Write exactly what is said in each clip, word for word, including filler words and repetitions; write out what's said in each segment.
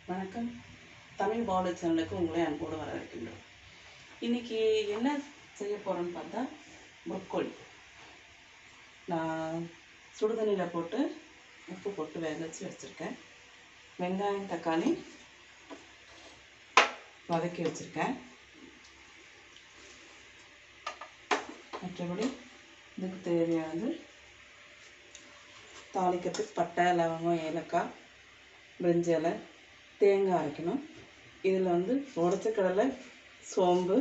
வணக்கம். தமிழ் பாலு சேனலுக்கு உங்களை அன்போடு வரவேற்கின்றோம். இன்றைக்கி என்ன செய்ய போகிறோன்னு பார்த்தா ப்ரொக்கோலி. நான் சுடுதண்ணியில் போட்டு உப்பு போட்டு வேக வச்சு வச்சுருக்கேன். வெங்காயம் தக்காளி வதக்கி வச்சுருக்கேன். மற்றபடி இதுக்கு தேவையானது தாளிக்கிறதுக்கு பட்டை, லவங்கம், ஏலக்காய், பிரிஞ்சி இலை, தேங்காய் அரைக்கணும். இதில் வந்து உடச்ச கடலை, சோம்பு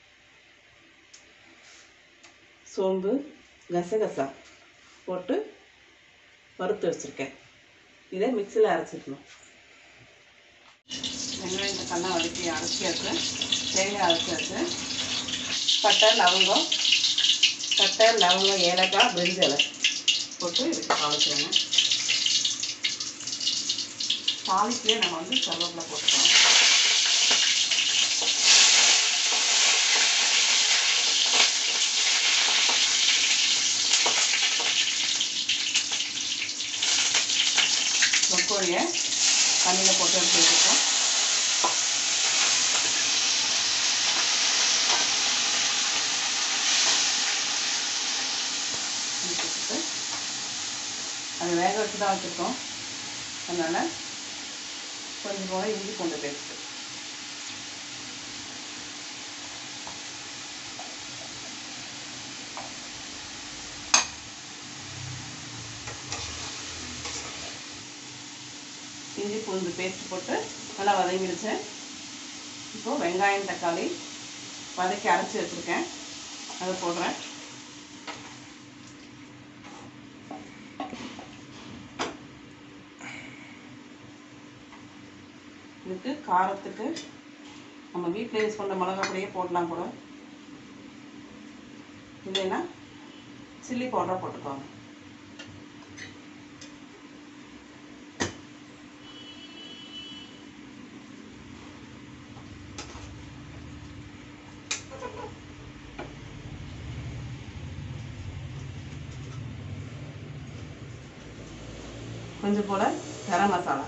சோம்பு கசகசா போட்டு வறுத்து வச்சுருக்கேன். இதை மிக்சியில் அரைச்சிக்கணும். வெங்காயம் தக்காளிலாம் வதக்கி அரைச்சியாச்சு. தேங்காய் அரைச்சாச்சு. பட்டை லவங்கம் பட்டை லவங்கம் ஏலக்காய், பிரிஞ்சி இலை போட்டு இதுக்கு தாளிச்சிடுங்க. தாளிக்கையே நம்ம வந்து கருவேப்பிலை போட்டுக்கலாம். ப்ரொக்கோலியை தண்ணியில் போட்டு எடுத்து வச்சுருக்கோம். அது வேக வச்சு தான் வச்சுருக்கோம். அதனால் கொஞ்சம் போல இஞ்சி பூண்டு பேஸ்ட்டு, இஞ்சி பூண்டு பேஸ்ட் போட்டு நல்லா வதங்கிடுச்சு. இப்போது வெங்காயம் தக்காளி வதக்கி அரைச்சி வச்சுருக்கேன், அதை போடுறேன். இதுக்கு காரத்துக்கு நம்ம வீட்டில் யூஸ் பண்ணுற மிளகா பொடியே போடலாம் கூட, இல்லைன்னா சில்லி பவுடராக போட்டுக்கோங்க. கொஞ்சம் போல கரம் மசாலா,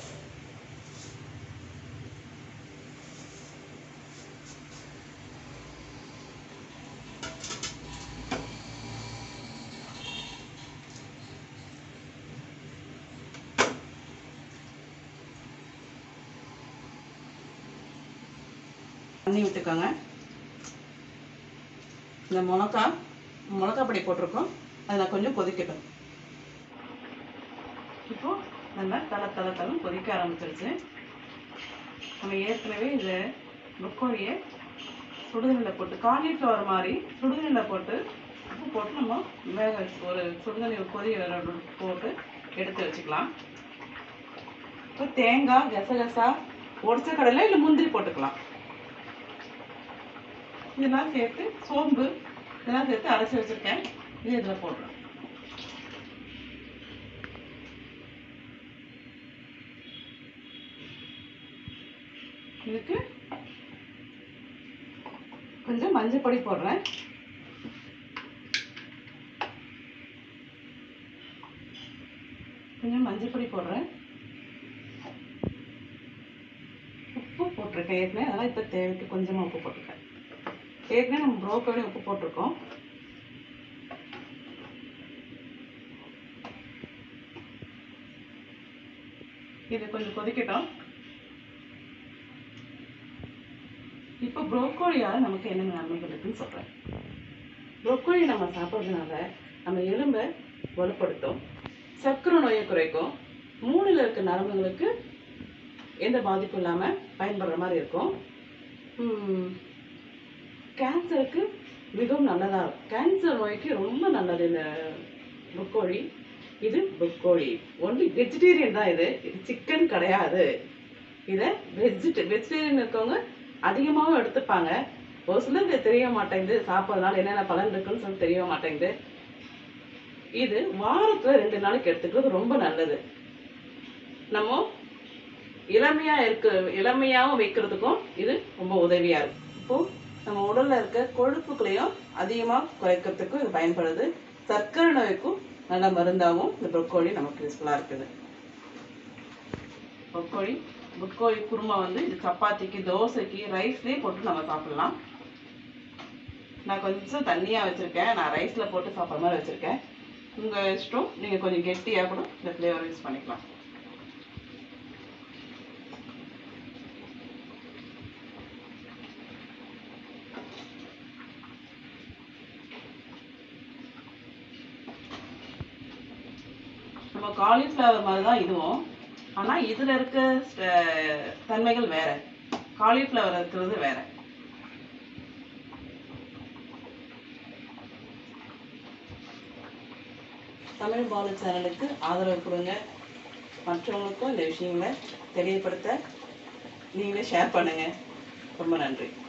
தண்ணி விட்டுக்கோங்க. இந்த மிளகா மிளகா பொடி போட்டிருக்கோம், அதில் கொஞ்சம் கொதிக்கட்டும். இப்போது நல்லா தலை தலை தலை கொதிக்க ஆரம்பிச்சிருச்சு. நம்ம ஏற்கனவே இந்த ப்ரொக்கோலியை சுடுதண்ணியில் போட்டு காலிஃப்ளவர் மாதிரி சுடுதண்ணியில் போட்டு உப்பு போட்டு நம்ம வேக வச்சு ஒரு சுடுதண்ணி கொதி போட்டு எடுத்து வச்சுக்கலாம். இப்போ தேங்காய், கசகசா, உடச்ச கடலை இல்லை முந்திரி போட்டுக்கலாம். இதெல்லாம் சேர்த்து சோம்பு இதெல்லாம் சேர்த்து அரைச்சி வச்சுருக்கேன். இது இதில் போடுறேன். இதுக்கு கொஞ்சம் மஞ்சள் பொடி போடுறேன். கொஞ்சம் மஞ்சள் பொடி போடுறேன். உப்பு போட்டிருக்கேன் ஏற்கனவே, அதெல்லாம் இப்போ தேவைக்கு கொஞ்சமாக உப்பு போட்டிருக்கேன். ஏற்கனவே நம்ம ப்ரோக்கோலி உப்பு போட்டிருக்கோம். இது கொஞ்சம் கொதிக்கட்டும். இப்போ ப்ரோக்கோலியால் நமக்கு என்னென்ன நன்மைகள் இருக்குன்னு சொல்கிறேன். ப்ரோக்கோலி நம்ம சாப்பிட்றதுனால நம்ம எலும்பை வலுப்படுத்தும், சர்க்கரை நோயை குறைக்கும், மூளையில் இருக்க நரம்புகளுக்கு எந்த பாதிப்பும் இல்லாமல் பயன்படுற மாதிரி இருக்கும். கேன்சருக்கு மிகவும் நல்லதாக இருக்கும். கேன்சர் நோய்க்கு ரொம்ப நல்லது இந்த ப்ரொக்கோலி. இது ப்ரொக்கோலி ஒன்லி வெஜிடேரியன் தான். இது இது சிக்கன் கிடையாது. இதை வெஜிடே வெஜிடேரியன் இருக்கவங்க அதிகமாகவும் எடுத்துப்பாங்க. ஒரு சிலருக்கு தெரிய மாட்டேங்குது, சாப்பிட்றதுனால என்னென்ன பலன் இருக்குன்னு சொல்லி தெரிய மாட்டேங்குது. இது வாரத்தில் ரெண்டு நாளைக்கு எடுத்துக்கிறது ரொம்ப நல்லது. நம்ம இளமையாக இருக்க இளமையாகவும் வைக்கிறதுக்கும் இது ரொம்ப உதவியாக இருக்கும். இப்போது நம்ம உடலில் இருக்க கொழுப்புகளையும் அதிகமாக குறைக்கிறதுக்கும் இது பயன்படுது. சர்க்கரை நோய்க்கும் நல்ல மருந்தாகவும் இந்த ப்ரொக்கோலி நமக்கு யூஸ்ஃபுல்லாக இருக்குது. ப்ரொக்கோலி புட்கோழி குருமா வந்து இது சப்பாத்திக்கு, தோசைக்கு, ரைஸ்லேயே போட்டு நம்ம சாப்பிடலாம். நான் கொஞ்சம் தண்ணியாக வச்சுருக்கேன், நான் ரைஸில் போட்டு சாப்பிட்ற மாதிரி வச்சுருக்கேன். உங்கள் இஷ்டம், நீங்கள் கொஞ்சம் கெட்டியாக கூட இந்த ஃப்ளேவர் யூஸ் பண்ணிக்கலாம். நம்ம காலிஃப்ளவர் மாதிரி தான் இதுவும், ஆனால் இதில் இருக்க தன்மைகள் வேற, காலிஃப்ளவர் இருக்கிறது வேற. தமிழ் பாலு சேனலுக்கு ஆதரவு கொடுங்க. மற்றவங்களுக்கும் இந்த விஷயங்களை தெரியப்படுத்த நீங்களே ஷேர் பண்ணுங்கள். ரொம்ப நன்றி.